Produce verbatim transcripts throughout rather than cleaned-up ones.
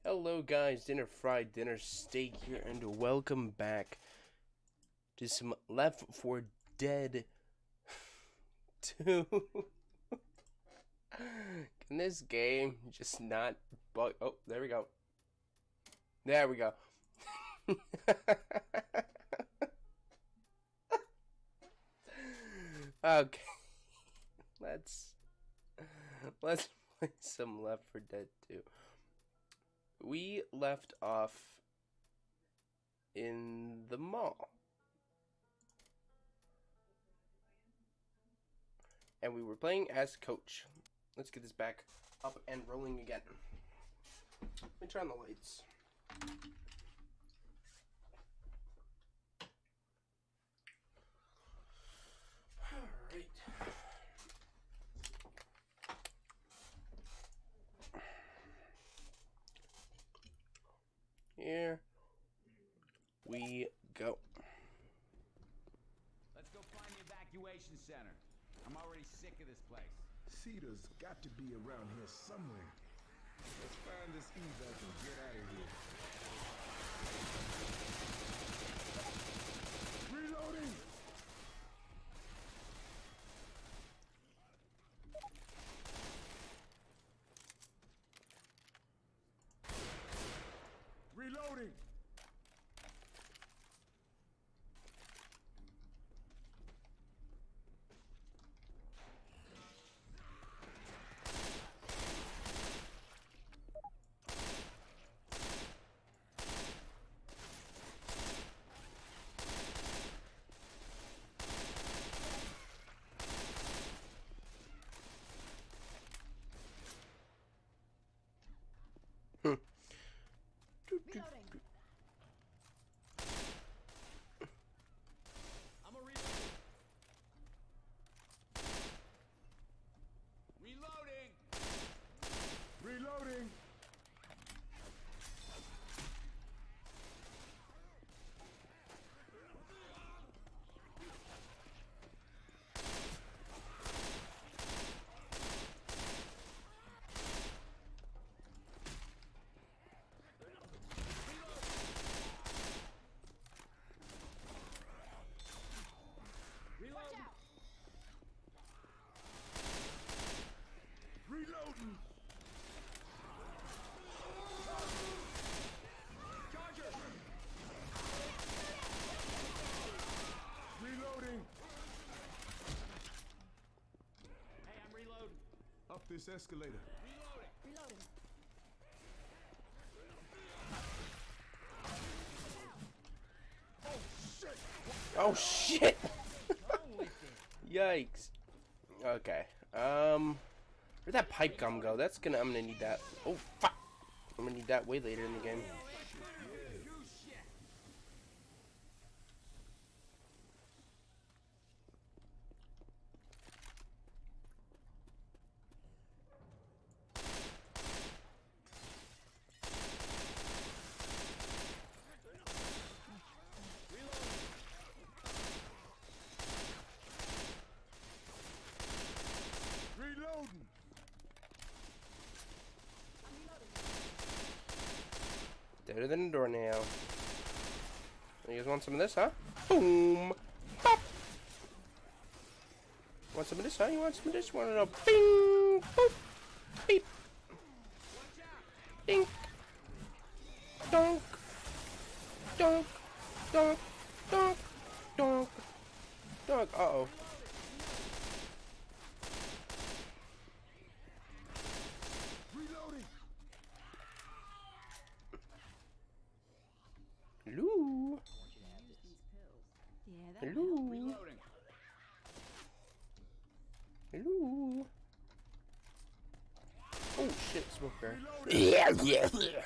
Hello guys, dinner fried, dinner steak here, and welcome back to some Left four Dead two. Can this game just not bug? Oh, there we go. There we go. Okay, let's let's play some Left four Dead two. We left off in the mall, and we were playing as Coach. Let's get this back up and rolling again. Let me turn on the lights. Alright. Here we go. Let's go find the evacuation center. I'm already sick of this place. Cedar's got to be around here somewhere. Let's find this evac and get out of here. Reloading! Reloading! Hmm. Reloading. I'm a reload. Reloading. Reloading! Reloading. Reloading! Charger. Reloading! Hey, I'm reloading. Up this escalator. Reloading. Reloading. Oh shit! Go with it. Yikes. Okay. Um, where'd that pipe gum go? That's gonna. I'm gonna need that. Oh fuck! I'm gonna need that way later in the game. You shit. Reloading! Better than a doornail. You guys want some of this, huh? Boom! Pop! Want some of this, huh? You want some of this? You want to know? Bing! Boop! Beep! Dink! Donk! Donk! Donk! Donk! Donk! Donk! Uh-oh. Reloading! Hello? Yeah, that Hello? Reloading. Hello? Oh shit, smoker. Reloading! Yeah, yeah, yeah.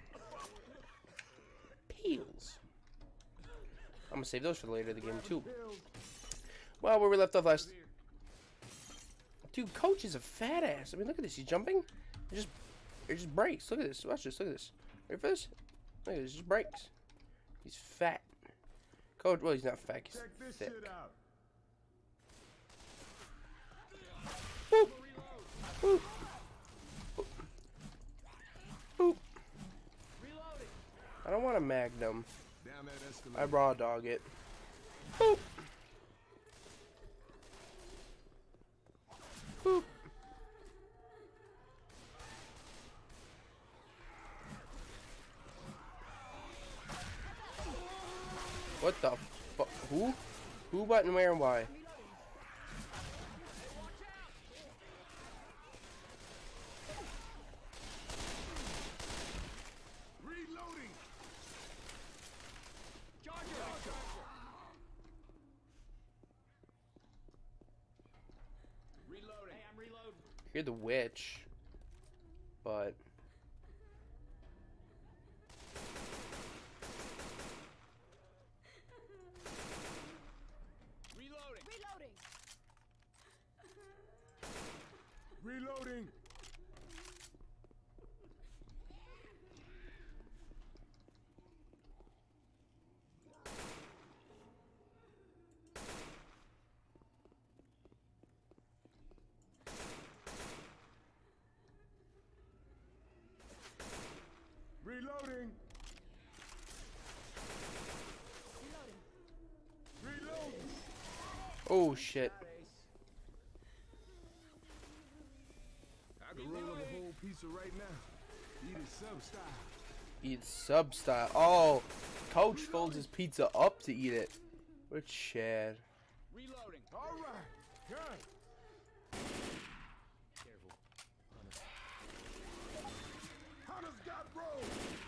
Peels. I'm gonna save those for later in the game too. Well, where we left off last. Dude, Coach is a fat ass. I mean, look at this. He's jumping. It just, it just breaks. Look at this. Watch this. Look at this. Ready for this? Look at this. It just breaks. He's fat. Coach, well, he's not fat. He's Check this thick. shit out. Boop. Boop. Boop. want a Magnum. Down that escalator. I raw dog it. Boop. Boop. What the fu- Who? Who button where and why? Reloading. Reloading. Hey, I'm reloading. You're the witch. But Reloading. Reloading. Reloading. Reloading. Reloading. oh shit. I can roll up a whole pizza right now. Eat it sub style. Eat sub style. Oh, Coach folds his pizza up to eat it. What Chad? Reloading. All right. Gun. Careful. Hunter's got rolled.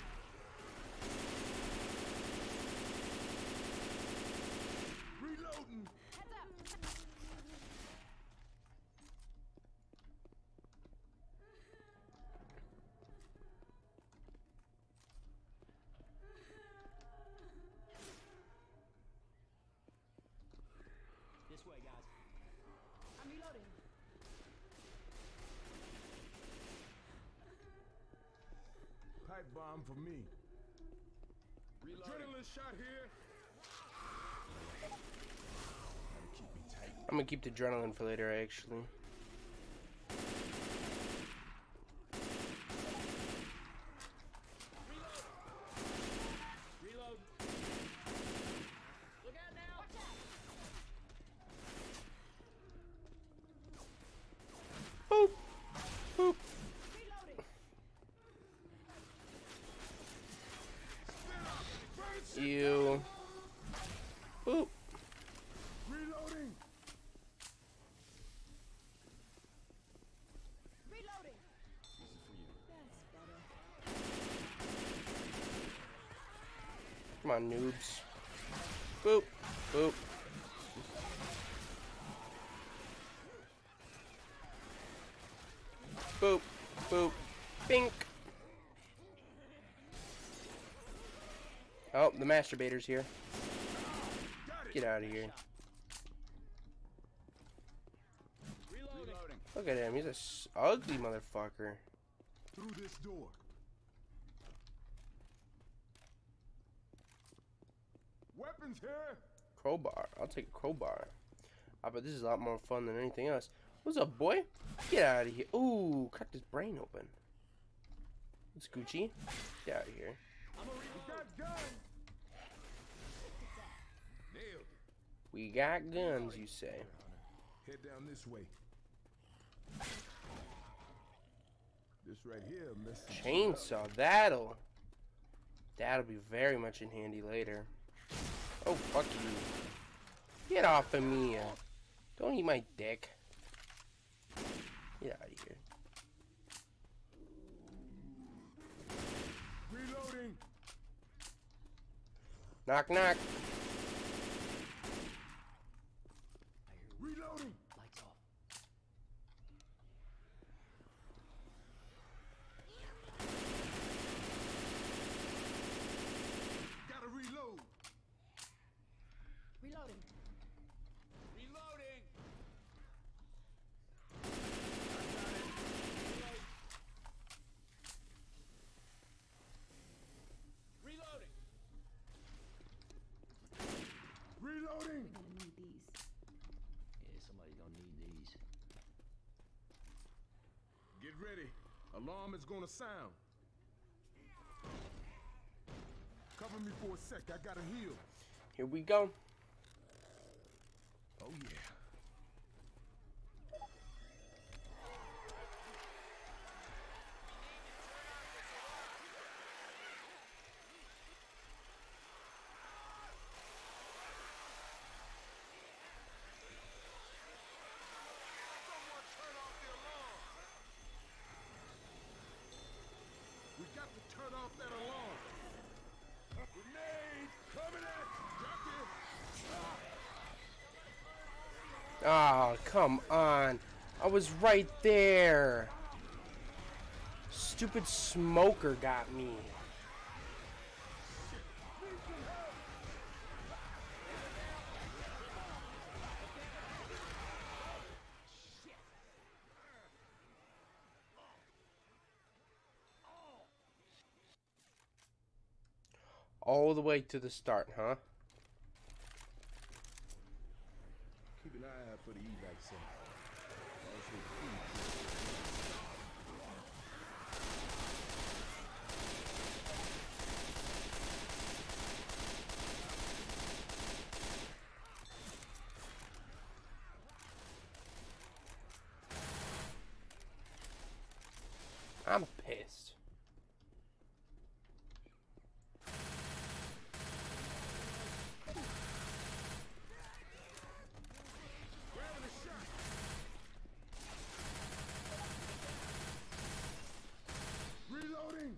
Reloading. Heads up. This way, guys. I'm reloading. Pipe bomb for me. Reloading. Adrenaline shot here. Gotta keep me tight. I'm gonna keep the adrenaline for later, actually. Reload. Look out now. Watch out. Boop. Boop. Reloading. You. Boop. Reloading. Reloading. This is for you. That's better. Come on, noobs. Boop. Boop. Boop. Boop. Bink. Oh, the masturbator's here. Got it. Get out of here. Reloading. Reloading. Look at him. He's a s- ugly motherfucker. Through this door. Weapons here. Crowbar. I'll take a crowbar. I bet this is a lot more fun than anything else. What's up, boy? Get out of here. Ooh, cracked his brain open. It's Gucci. Get out of here. I'm a We reload. got guns. Nailed it. We got guns, you say. Head down this way. This right here, Mister Chainsaw. That'll. That'll be very much in handy later. Oh, fuck you. Get off of me. Don't eat my dick. Get out of here. Reloading. Knock, knock. Reloading. Lights off. Gotta reload. Reloading. Reloading. Reloading. Reloading. We're gonna need these. Yeah, somebody's gonna need these. Get ready. Alarm is gonna sound. Cover me for a sec. I gotta heal. Here we go. Oh yeah. We got to turn off that alarm. Grenade coming at you. Oh, come on. I was right there. Stupid smoker got me. All the way to the start, huh? Keep an eye out for the evac center. Also, the food. I'm pissed. Reloading.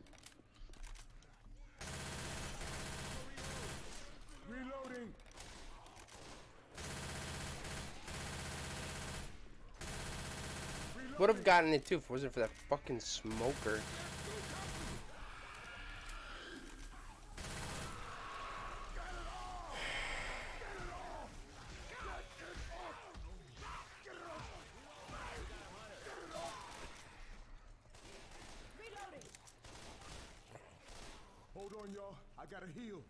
Reloading. Would have gotten it too if it wasn't for that fucking smoker. Hold on, y'all. I gotta heal.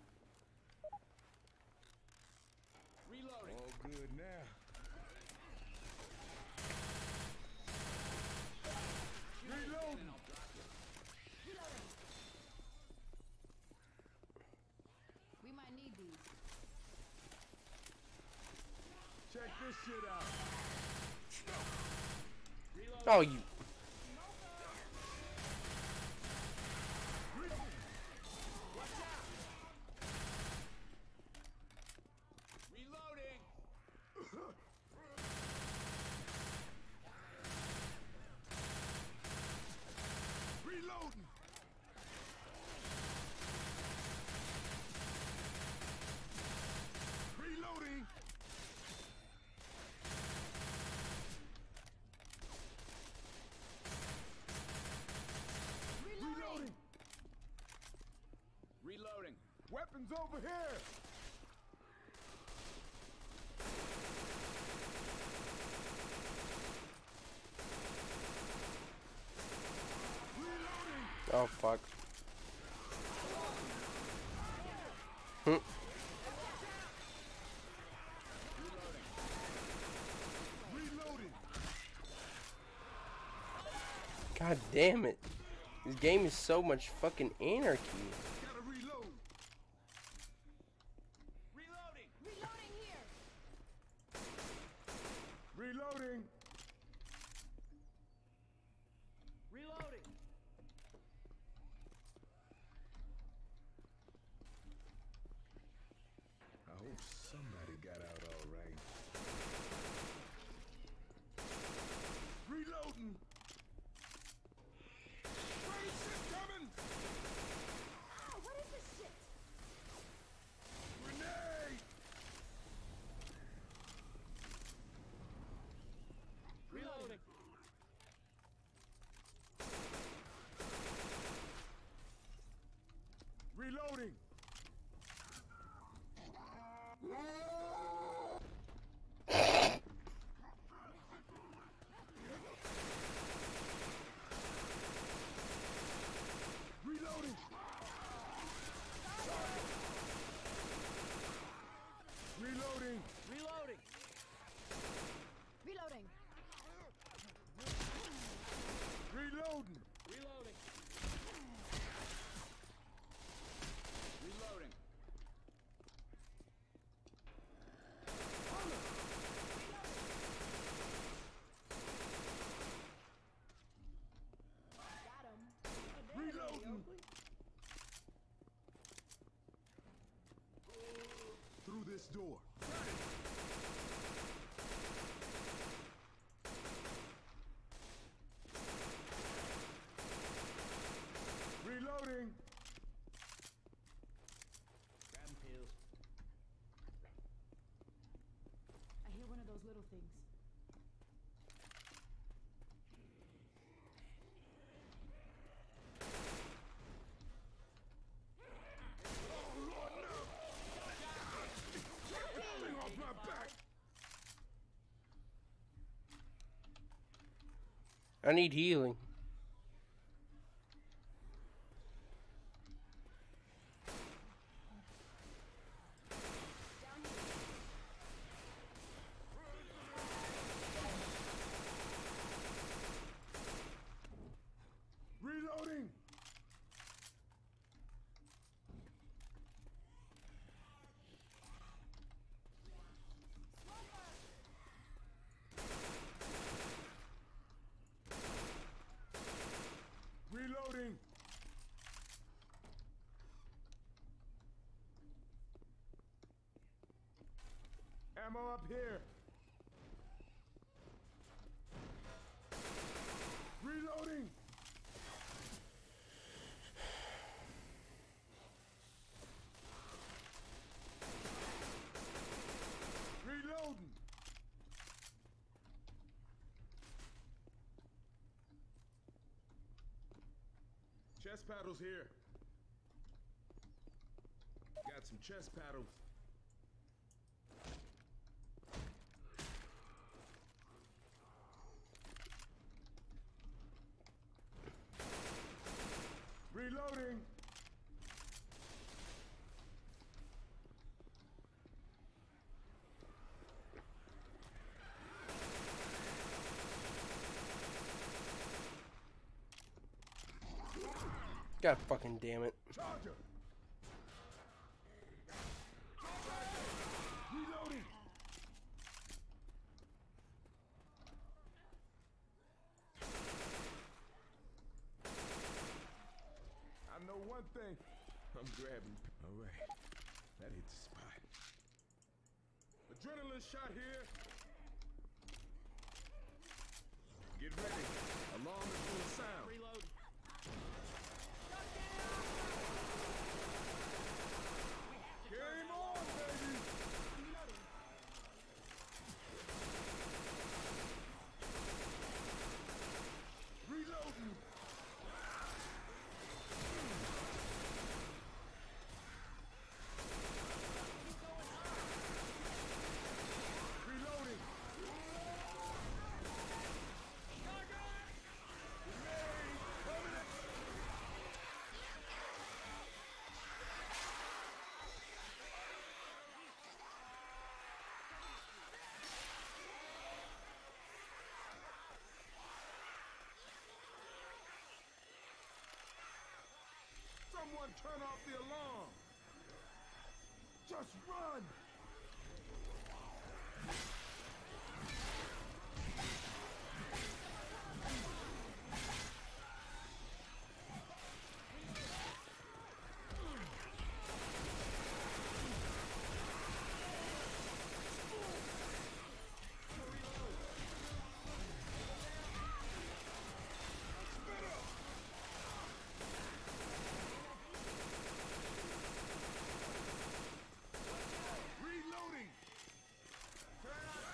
Reloading. All good now. Reloading. We might need these. Check this shit out. Oh, you. Reloading. Reloading. Reloading. Reloading. Reloading. Weapons over here. Oh, fuck. Hmm. Reloading. God damn it. This game is so much fucking anarchy. Gotta reload. Reloading. Reloading here. Reloading. Reloading. I hope somebody got out all right. Reloading. Great shit coming. Ah, what is this shit? Grenade. Reloading. Reloading. Reloading. Reloading. Reloading. Reloading. Reloading. Reloading. Reloading. Through this door. Reloading. Grab 'em pills. I hear one of those little things. Off my back. I need healing. Reloading. Reloading. Ammo up here. Reloading. Reloading. Chest paddles here. Got some chest paddles. Reloading. God fucking damn it. Charger. Reloading. I know one thing. I'm grabbing. All right. That hit the spot. Adrenaline shot here. Get ready. Alarm is going to sound. Reload. Game on, baby. Reloading. Reloading. Someone turn off the alarm. Just run. Reloading. Turn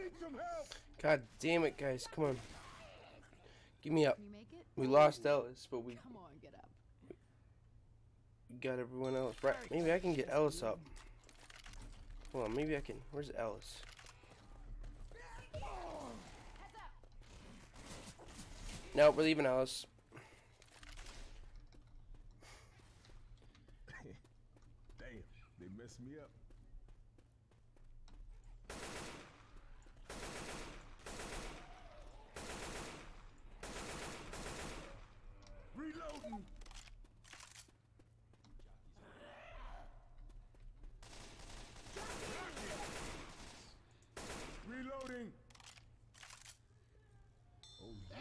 need some help. God damn it, guys. Come on. Give me up. Can you make it? We lost Ellis, but we Come on, get up. got everyone else. Right. Maybe I can get Ellis up. Hold on. Maybe I can. Where's Ellis? No, we're leaving Ellis. Damn, they messed me up. Reloading. Reloading. Oh yeah.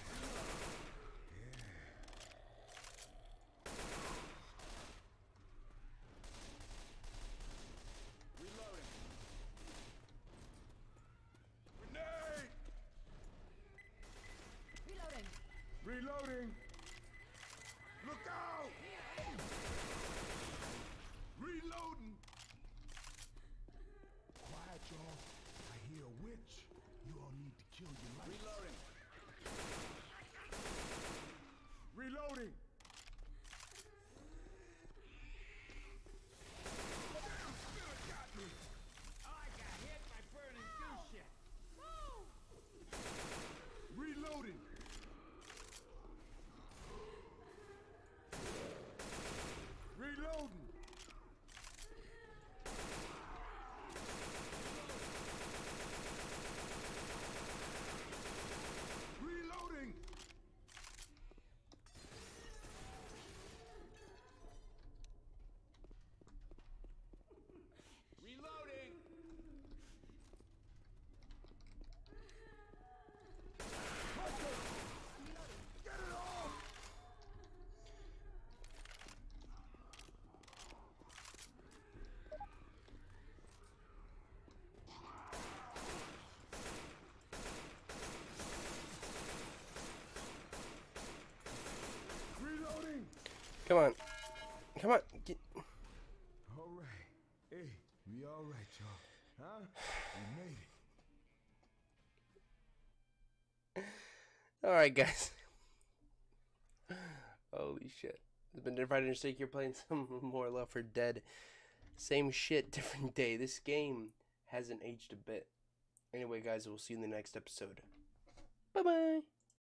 Reloading! Look out! Reloading! Quiet, y'all. I hear a witch. You all need to kill your life. Reloading! Reloading! Damn, spitter got me! I got hit by burning goose shit. Reloading! Reloading! Reloading! Reloading. Get it off! Reloading! Come on. Come on. Get... All right. Hey, we all right, y'all. Huh? We made it. Alright, guys. Holy shit. It's been Fighter and Stake here playing some more Left four Dead. Same shit, different day. This game hasn't aged a bit. Anyway, guys, we'll see you in the next episode. Bye-bye.